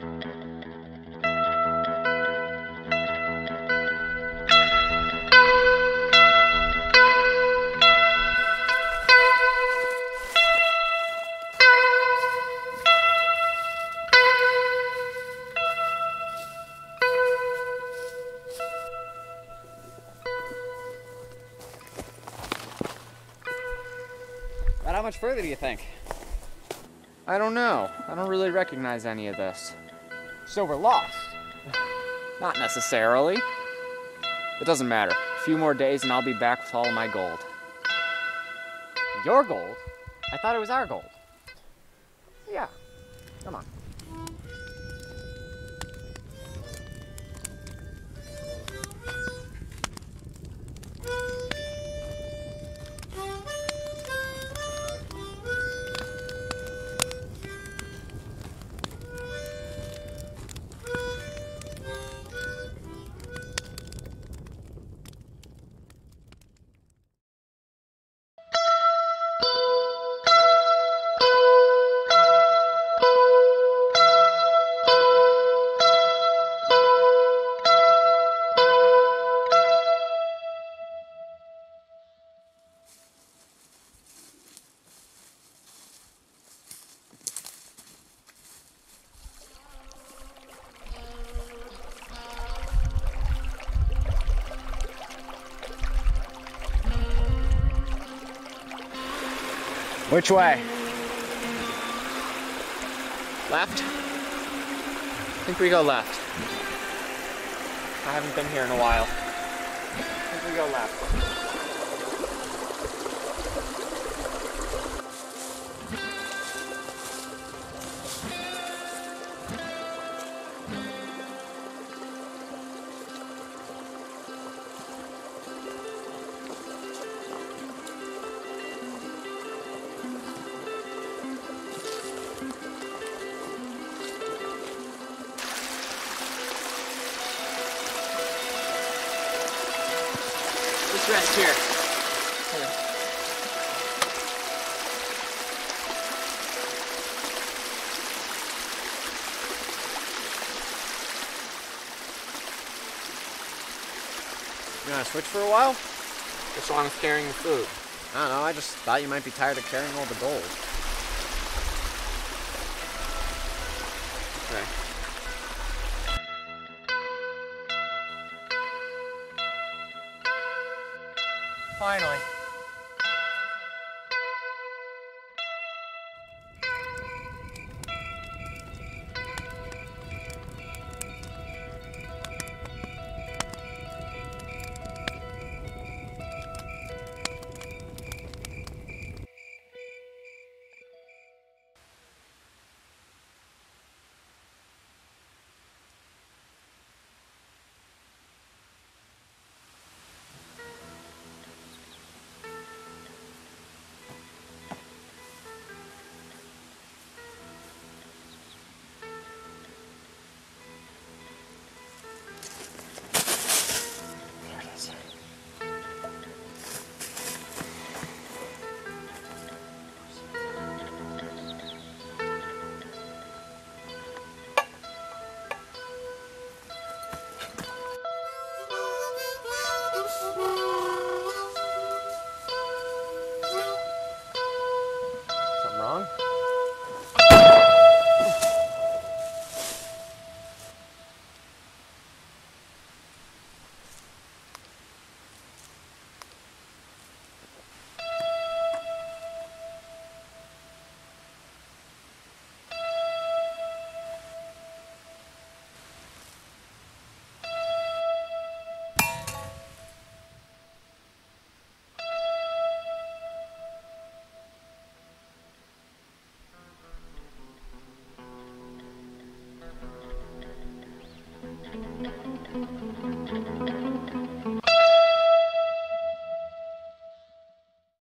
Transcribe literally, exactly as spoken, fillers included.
How much further do you think? I don't know. I don't really recognize any of this. So we're lost? Not necessarily. It doesn't matter. A few more days and I'll be back with all of my gold. Your gold? I thought it was our gold. Yeah. Come on. Which way? Left? I think we go left. I haven't been here in a while. I think we go left. Let's rest here. Okay. You want to switch for a while? Just long as carrying the food. I don't know, I just thought you might be tired of carrying all the gold. Okay. Finally.